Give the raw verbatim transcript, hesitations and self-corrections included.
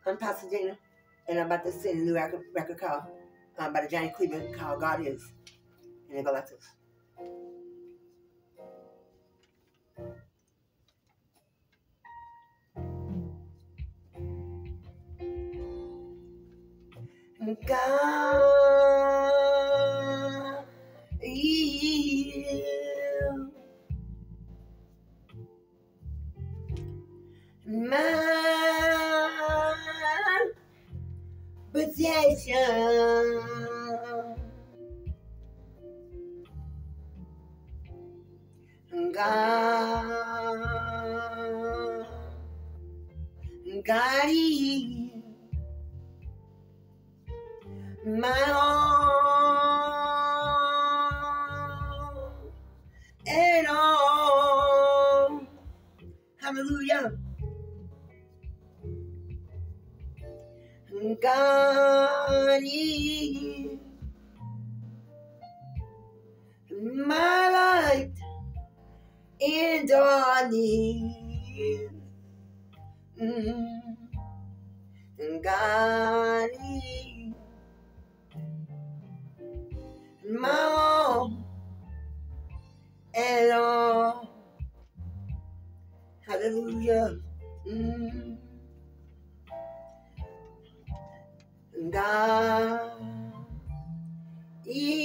I'm Pastor Gina, and I'm about to sing a new record, record called, um, by the Johnny Cleveland called God Is. And it go like this. God is my protection. God, God is my all and all. Hallelujah. God is my light in darkness. Mm. God is my all and all. Hallelujah. Mm. God is